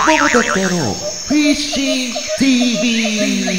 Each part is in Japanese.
ボボテッペのフィッシング TV。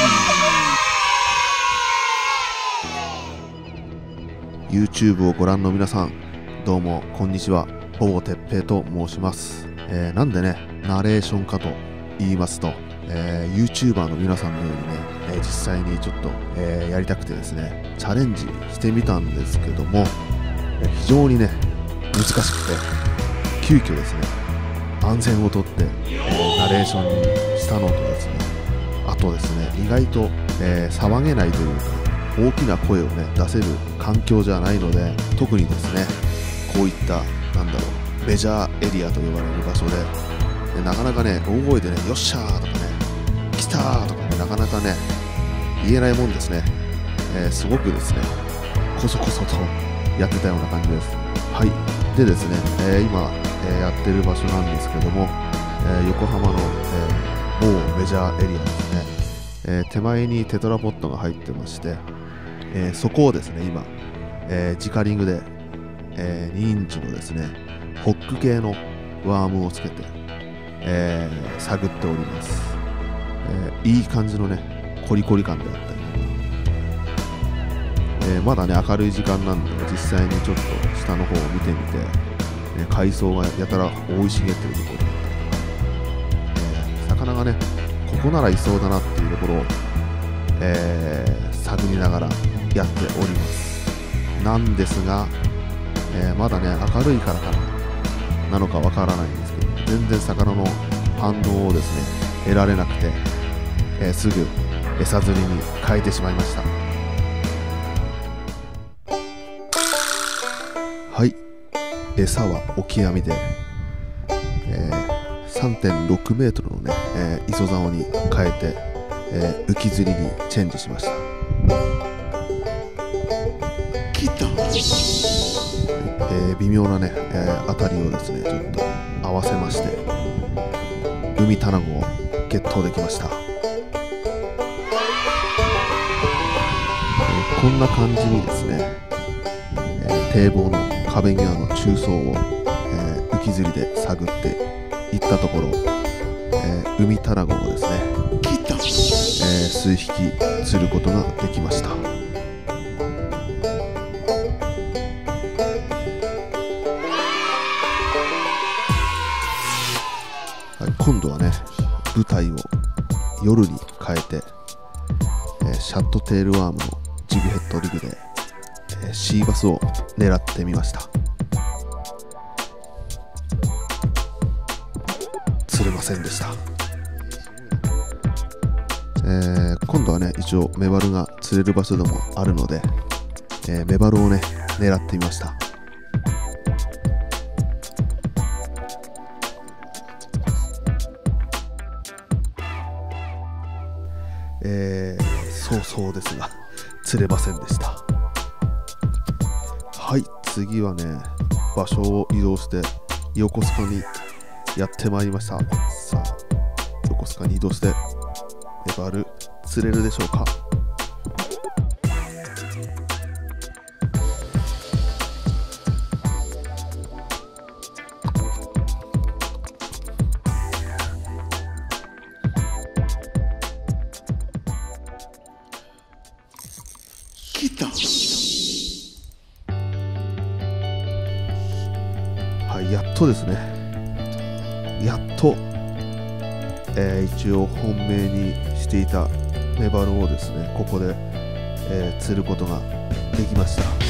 YouTube をご覧の皆さん、どうもこんにちは。ボボテッペと申します。なんでねナレーションかと言いますと、YouTuber の皆さんのようにね、実際にちょっと、やりたくてですねチャレンジしてみたんですけども、非常にね難しくて、急遽ですね安全をとって、ナレーションにしたのとですね、あとですね意外と、騒げないというか大きな声をね出せる環境じゃないので、特にですねこういったメジャーエリアと呼ばれる場所で、なかなかね大声でねよっしゃーとかね来たーとかねなかなかね言えないもんですね。すごくですねこそこそとやってたような感じです。はい。でですね、今、やってる場所なんですけども、横浜の、某メジャーエリアですね、手前にテトラポットが入ってまして、そこをですね今、ジカリングで、2インチのですねホック系のワームをつけて、探っております。いい感じのねコリコリ感であったりとか、まだね明るい時間なんで、実際にちょっと下の方を見てみて、海藻がやたら生い茂っているところだったり、魚がねここならいそうだなっていうところを、探りながらやっておりますなんですが、まだね明るいからかなのかわからないんですけど、全然魚の反応をですね得られなくて、すぐ餌釣りに変えてしまいました。はい、餌はオキアミで、3.6 メートルのね、磯竿に変えて、浮き釣りにチェンジしました。来た、微妙なね、当たりをですねちょっと合わせまして、海タナゴをゲットできました。こんな感じにですね、堤防の壁際の中層を、浮き釣りで探っていったところ、海タナゴをですね数匹釣ることができました。はい、今度はね舞台を夜に変えて、シャットテールワームのジグヘッドリグで、シーバスを狙ってみました。釣れませんでした。今度はね一応メバルが釣れる場所でもあるので、メバルをね狙ってみました。そうですが釣れませんでした。はい、次はね場所を移動して横須賀にやってまいりました。さあ横須賀に移動してメバル釣れるでしょうか。来た。はい、やっとですね、やっと、一応本命にしていたメバルをですねここで、釣ることができました。